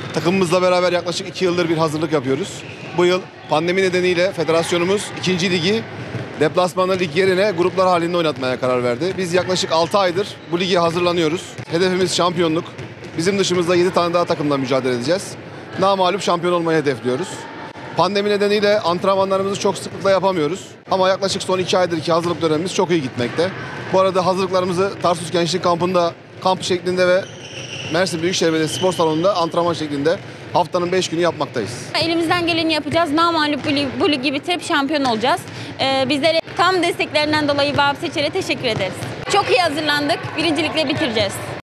Takımımızla beraber yaklaşık 2 yıldır bir hazırlık yapıyoruz. Bu yıl pandemi nedeniyle federasyonumuz 2. ligi deplasmanlı lig yerine gruplar halinde oynatmaya karar verdi. Biz yaklaşık 6 aydır bu lige hazırlanıyoruz. Hedefimiz şampiyonluk. Bizim dışımızda 7 tane daha takımla mücadele edeceğiz. Namağlup şampiyon olmayı hedefliyoruz. Pandemi nedeniyle antrenmanlarımızı çok sıklıkla yapamıyoruz. Ama yaklaşık son 2 aydır ki hazırlık dönemimiz çok iyi gitmekte. Bu arada hazırlıklarımızı Tarsus Gençlik Kampı'nda kamp şeklinde ve Mersin Büyükşehir Belediyesi Spor Salonu'nda antrenman şeklinde haftanın 5 günü yapmaktayız. Elimizden geleni yapacağız. Namağlup bu ligi bitirip şampiyon olacağız. Bizlere tam desteklerinden dolayı Vahap Seçer'e teşekkür ederiz. Çok iyi hazırlandık. Birincilikle bitireceğiz.